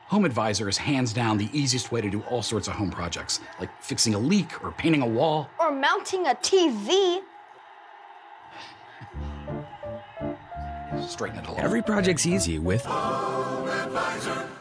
HomeAdvisor is hands down the easiest way to do all sorts of home projects, like fixing a leak or painting a wall. Or mounting a TV. Straighten it a little. Every project's easy with HomeAdvisor.